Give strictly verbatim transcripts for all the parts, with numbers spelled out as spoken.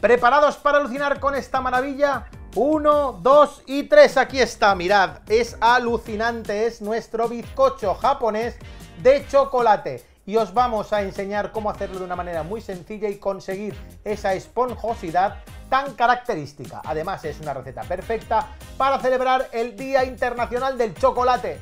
¿Preparados para alucinar con esta maravilla? Uno, dos y tres, aquí está, mirad, es alucinante, es nuestro bizcocho japonés de chocolate. Y os vamos a enseñar cómo hacerlo de una manera muy sencilla y conseguir esa esponjosidad tan característica. Además es una receta perfecta para celebrar el Día Internacional del Chocolate.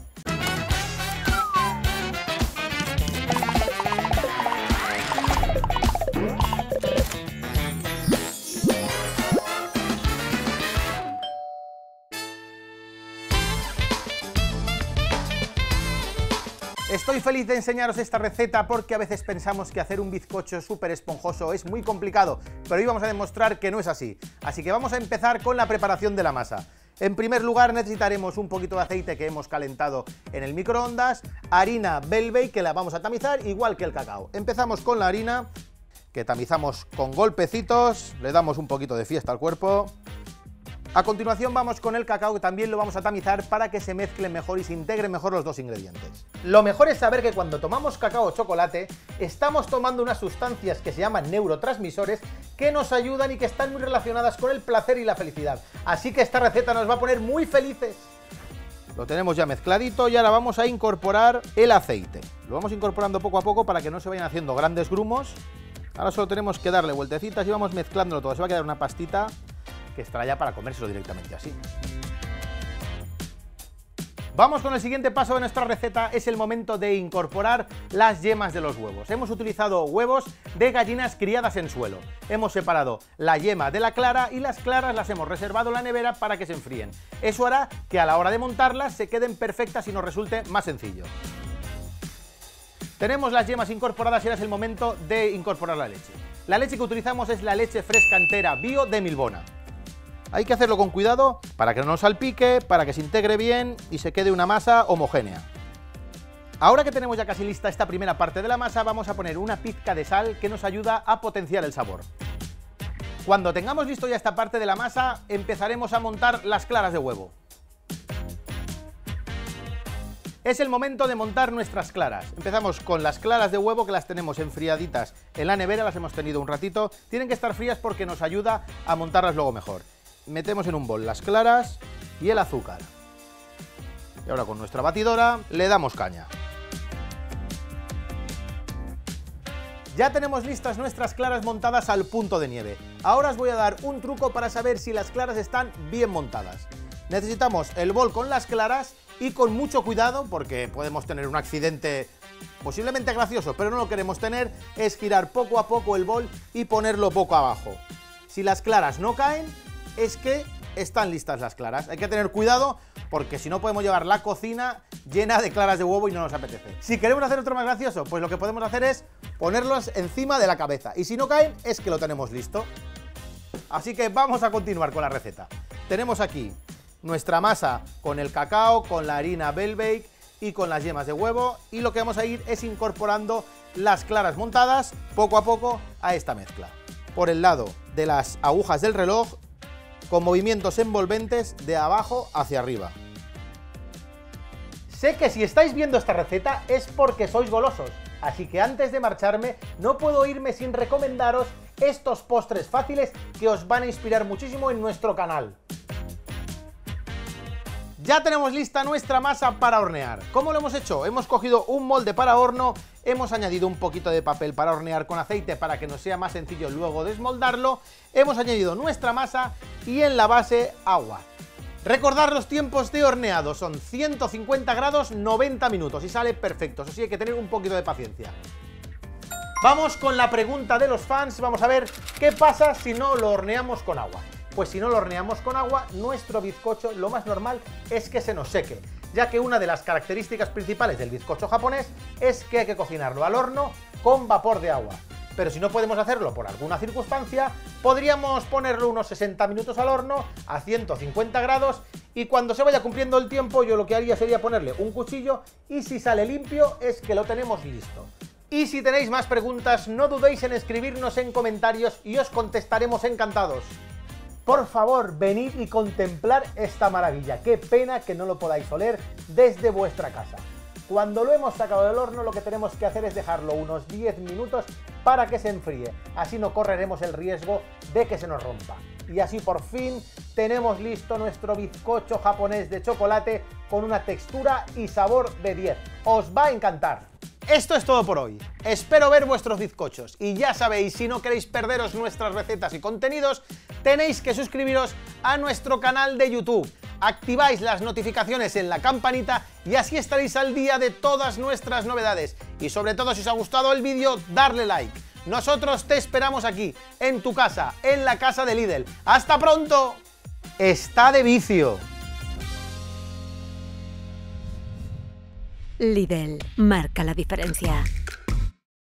Estoy feliz de enseñaros esta receta porque a veces pensamos que hacer un bizcocho súper esponjoso es muy complicado, pero hoy vamos a demostrar que no es así. Así que vamos a empezar con la preparación de la masa. En primer lugar necesitaremos un poquito de aceite que hemos calentado en el microondas, harina Velbake que la vamos a tamizar igual que el cacao. Empezamos con la harina, que tamizamos con golpecitos, le damos un poquito de fiesta al cuerpo. A continuación vamos con el cacao, que también lo vamos a tamizar para que se mezclen mejor y se integren mejor los dos ingredientes. Lo mejor es saber que cuando tomamos cacao o chocolate estamos tomando unas sustancias que se llaman neurotransmisores que nos ayudan y que están muy relacionadas con el placer y la felicidad. Así que esta receta nos va a poner muy felices. Lo tenemos ya mezcladito y ahora vamos a incorporar el aceite. Lo vamos incorporando poco a poco para que no se vayan haciendo grandes grumos. Ahora solo tenemos que darle vueltecitas y vamos mezclándolo todo. Se va a quedar una pastita que estará ya para comérselo directamente así. Vamos con el siguiente paso de nuestra receta, es el momento de incorporar las yemas de los huevos. Hemos utilizado huevos de gallinas criadas en suelo. Hemos separado la yema de la clara y las claras las hemos reservado en la nevera para que se enfríen. Eso hará que a la hora de montarlas se queden perfectas y nos resulte más sencillo. Tenemos las yemas incorporadas y ahora es el momento de incorporar la leche. La leche que utilizamos es la leche fresca entera bio de Milbona. Hay que hacerlo con cuidado para que no nos salpique, para que se integre bien y se quede una masa homogénea. Ahora que tenemos ya casi lista esta primera parte de la masa, vamos a poner una pizca de sal que nos ayuda a potenciar el sabor. Cuando tengamos listo ya esta parte de la masa, empezaremos a montar las claras de huevo. Es el momento de montar nuestras claras. Empezamos con las claras de huevo que las tenemos enfriaditas en la nevera, las hemos tenido un ratito. Tienen que estar frías porque nos ayuda a montarlas luego mejor. Metemos en un bol las claras y el azúcar. Y ahora con nuestra batidora le damos caña. Ya tenemos listas nuestras claras montadas al punto de nieve. Ahora os voy a dar un truco para saber si las claras están bien montadas. Necesitamos el bol con las claras y con mucho cuidado, porque podemos tener un accidente posiblemente gracioso, pero no lo queremos tener, es girar poco a poco el bol y ponerlo poco abajo. Si las claras no caen, es que están listas las claras. Hay que tener cuidado porque si no podemos llevar la cocina llena de claras de huevo y no nos apetece. Si queremos hacer otro más gracioso, pues lo que podemos hacer es ponerlos encima de la cabeza. Y si no caen, es que lo tenemos listo. Así que vamos a continuar con la receta. Tenemos aquí nuestra masa con el cacao, con la harina Velbake y con las yemas de huevo. Y lo que vamos a ir es incorporando las claras montadas poco a poco a esta mezcla. Por el lado de las agujas del reloj, con movimientos envolventes de abajo hacia arriba. Sé que si estáis viendo esta receta es porque sois golosos, así que antes de marcharme no puedo irme sin recomendaros estos postres fáciles que os van a inspirar muchísimo en nuestro canal. Ya tenemos lista nuestra masa para hornear. ¿Cómo lo hemos hecho? Hemos cogido un molde para horno, hemos añadido un poquito de papel para hornear con aceite para que nos sea más sencillo luego desmoldarlo, hemos añadido nuestra masa y en la base agua. Recordad los tiempos de horneado, son ciento cincuenta grados, noventa minutos y sale perfecto, eso sí hay que tener un poquito de paciencia. Vamos con la pregunta de los fans, vamos a ver qué pasa si no lo horneamos con agua. Pues si no lo horneamos con agua, nuestro bizcocho lo más normal es que se nos seque, ya que una de las características principales del bizcocho japonés es que hay que cocinarlo al horno con vapor de agua. Pero si no podemos hacerlo por alguna circunstancia, podríamos ponerlo unos sesenta minutos al horno a ciento cincuenta grados y cuando se vaya cumpliendo el tiempo yo lo que haría sería ponerle un cuchillo y si sale limpio es que lo tenemos listo. Y si tenéis más preguntas no dudéis en escribirnos en comentarios y os contestaremos encantados. Por favor, venid y contemplar esta maravilla. Qué pena que no lo podáis oler desde vuestra casa. Cuando lo hemos sacado del horno, lo que tenemos que hacer es dejarlo unos diez minutos para que se enfríe. Así no correremos el riesgo de que se nos rompa. Y así por fin tenemos listo nuestro bizcocho japonés de chocolate con una textura y sabor de diez. ¡Os va a encantar! Esto es todo por hoy. Espero ver vuestros bizcochos. Y ya sabéis, si no queréis perderos nuestras recetas y contenidos, tenéis que suscribiros a nuestro canal de YouTube. Activáis las notificaciones en la campanita y así estaréis al día de todas nuestras novedades. Y sobre todo, si os ha gustado el vídeo, darle like. Nosotros te esperamos aquí, en tu casa, en la casa de Lidl. ¡Hasta pronto! Está de vicio. Lidl marca la diferencia.